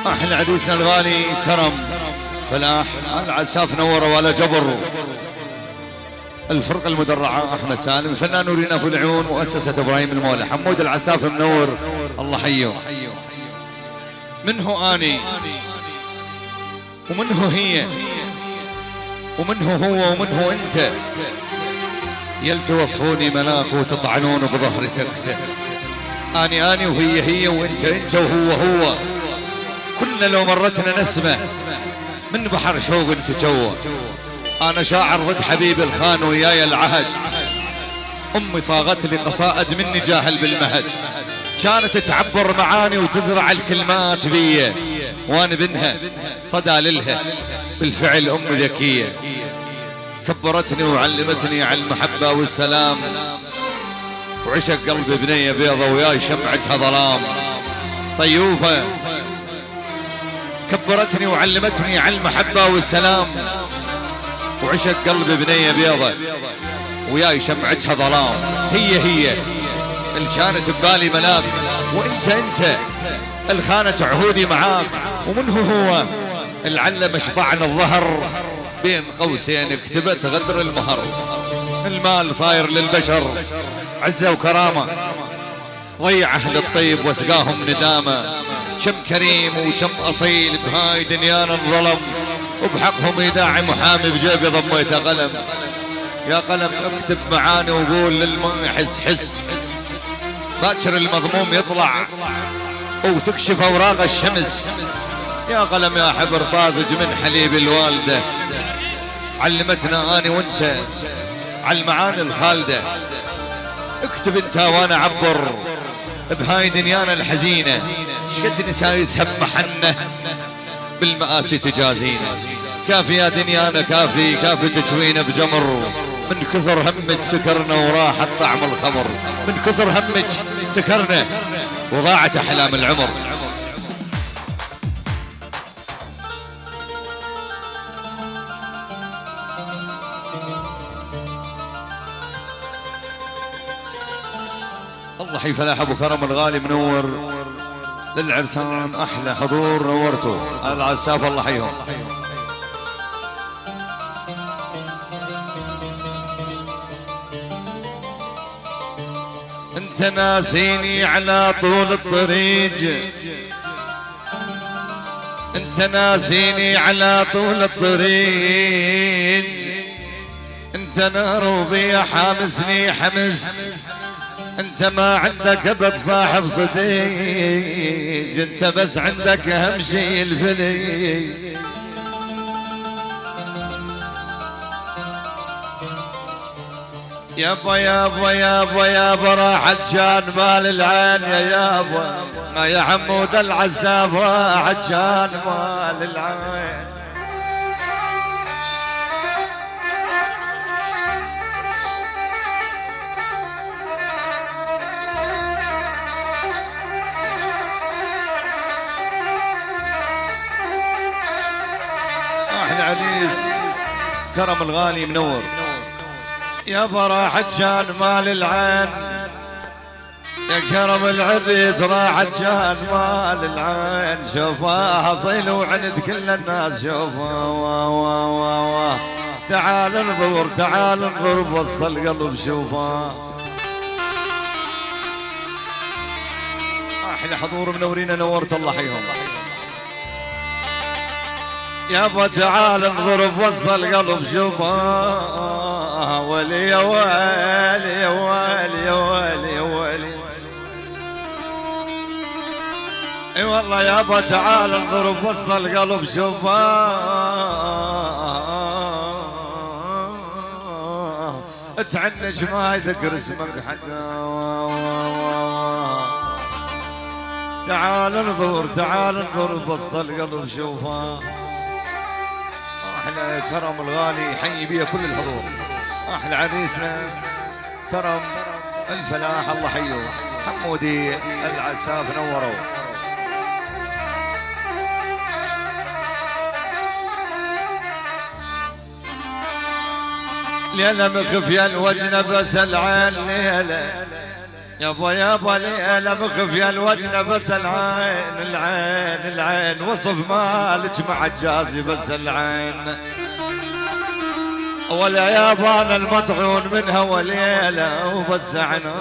احلى عريسنا الغالي كرم فلاح العساف نوروا ولا جبر. الفرقة المدرعة أحمد سالم، الفنان نورينا في العيون، مؤسسة إبراهيم المولى، حمود العساف منور الله حيه. منه أني ومنه هي ومنه هو ومنه أنت، يلتوصفوني ملاك وتطعنون بظهر سكته. أني وهي هي وأنت أنت وهو هو، كلنا لو مرتنا نسمة من بحر شوق تجوى. أنا شاعر ضد حبيبي الخان وياي العهد، أمي صاغت لي قصائد مني جاهل بالمهد، كانت تعبر معاني وتزرع الكلمات بي، وأنا بنها صدى للها بالفعل أم ذكية. كبرتني وعلمتني على المحبة والسلام، وعشق قلبي بنية بيضة وياي شمعتها ظلام. طيوفة كبرتني وعلمتني على المحبة والسلام، وعشق قلبي بنية بيضة وياي شمعتها ظلام. هي اللي كانت ببالي ملاك، وانت اللي خانت عهودي معاك. ومنه هو اللي علم شطعن الظهر، بين قوسين كتبت غدر المهر. المال صاير للبشر عزة وكرامة، ضيع أهل الطيب وسقاهم ندامة. كم كريم وكم أصيل بهاي دنيانا انظلم، وبحقهم يداعي محامي بجيبي ضميته قلم. يا قلم اكتب معاني وقول للما يحس حس، باكر المضموم يطلع وتكشف أوراق الشمس. يا قلم يا حبر طازج من حليب الوالدة، علمتنا أنا وانت على المعاني الخالدة. اكتب انت وانا عبر بهاي دنيانا الحزينة، شقد نساء يسهب محنة بالمآسي تجازينا. كافي يا دنيانا كافي تجوينا بجمر، من كثر همك سكرنا وراح طعم الخمر. من كثر همك سكرنا وضاعت أحلام العمر. الله حي فلاح ابو كرم الغالي منور للعرسان، احلى حضور نورتوا العساف الله حيهم. انت ناسيني على طول الطريق، انت ناسيني على طول الطريق. انت نار وضيا حامسني حمس، انت ما عندك ابد صاحب صديق، انت بس عندك اهم شيء الفليس. يابا يابا يابا يابا راحت جان مال العين، يا يابا يا حمود العساف راحت جان مال العين. احلى عريس كرم الغالي منور. يابا راحت جان مال العين، يا كرم العريس راحت جان مال العين. شوفها اصيل وعند كل الناس شوفها. تعال انظر تعال انظر بوسط القلب شوفها. احلى حضور منورين نورت الله حيهم. يابا تعال انظر بوسط القلب شوفها. ولي يا ويلي يا ويلي يا ويلي يا ويلي. اي والله يابا تعال انظر بوسط القلب شوفها. تعنج ما يذكر اسمك حتى. تعال انظر تعال انظر بوسط القلب شوفها. احلى كرم الغالي يحيي بيه كل الحضور. احلى عريسنا كرم الفلاح الله حيه، حمودي العساف نوروا. ليلة مخفية الوجنة بس العين ليلة، يابا ليلة مخفية الوجنة بس العين وصف مالك مع الجازي بس العين. ولا يابا انا المطعون منها وليلة وبس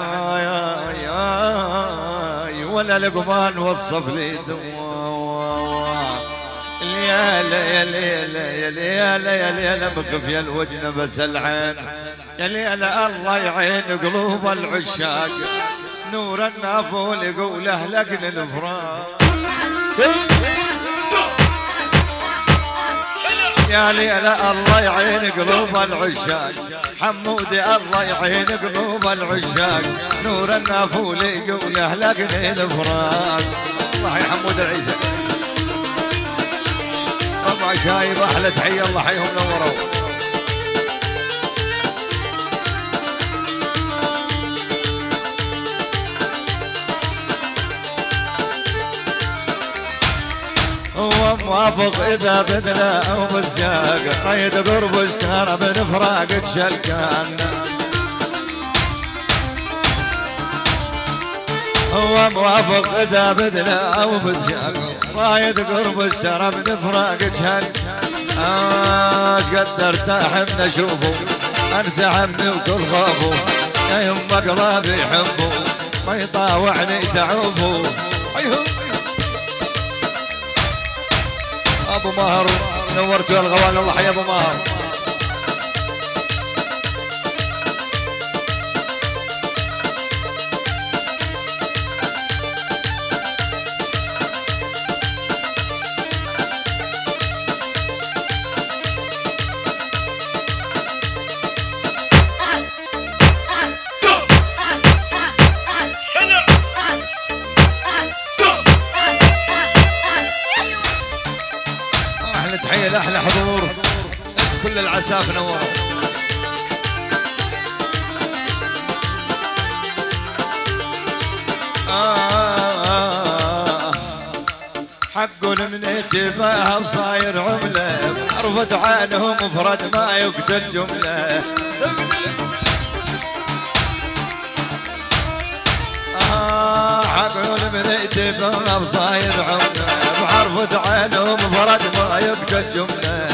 عنايا ولا لقمان وصف لي دواء. يا ليلة مخفية الوجنة بس العين. يا ليلة الله يعين قلوب العشاق نور النافول يقوله لقن الفراق. يا ليلة الله يعين قلوب العشاق حمودي الله يعين قلوب العشاق نور النافول يقوله لقن الفراق. الله يا حمود العيسى ربع شايب احلى تحية الله حيهم نوروا. هو موافق اذا بدنا او بالسياق قيد قرب اشتهر من فراق الشلكان. هو موافق اذا بدنا او بالسياق قيد قرب اشتهر من فراق الشلكان. اش قد ارتاح من اشوفه انسى همي وكل خوفه يا يما قلبي يحبه ما يطاوعني تعوفه. ابو ماهر نورتوا الغوال الله حي ابو ماهر. تحية احلى حضور كل العساف نوروا. حق من اتباعها وصاير عمله عرفت عينه مفرد ما يقتل جمله. حق من اتباعها وصاير عمله بعرفت عينه مفرد ما يقتل جمله.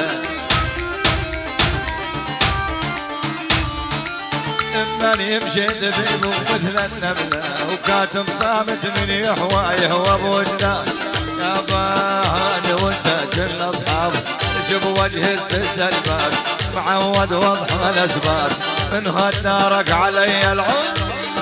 من يمشي دبيبه مثل النمله وكاتم صامت من يحوى يهوى بوجده. يا باهاني وانت كل اصحاب شوف وجه السد الباب معود وضح الاسباب من هاد نارك علي العود.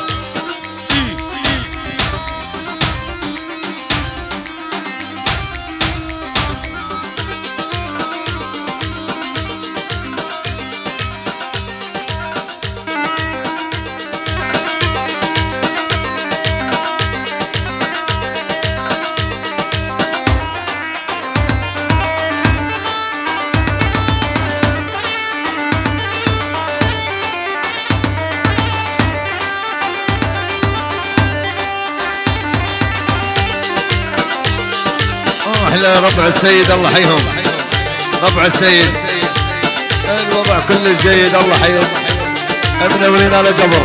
احلى ربع السيد الله حيهم ربع السيد الوضع كله جيد الله حيهم ابن ولينا لجبر.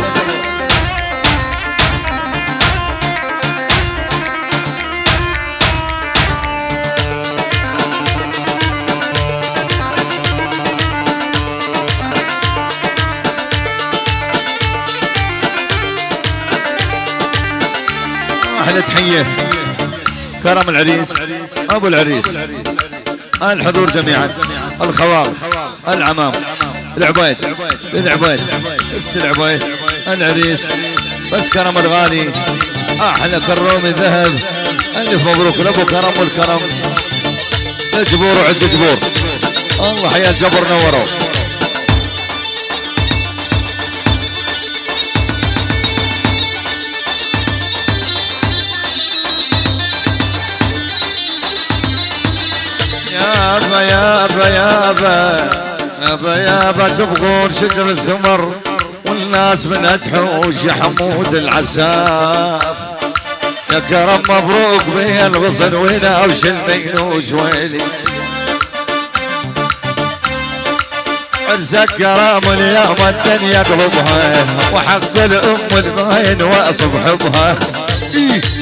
احلى تحيه كرم العريس ابو العريس الحضور جميعا الخوال العمام العبيد العبيد العبيد العريس بس كرم الغالي احلى كرومي ذهب الف مبروك لابو كرم والكرم لجبور وعز جبور الله حيا الجبر نوروا. يابا تبغون شجر الثمر والناس منها تحوش يا حمود العساف. يا كرم مبروك بين الغصن ويناوش المينوش ويلي مسكرة من يوم الدنيا قلبها وحق الام الباين واصب حبها.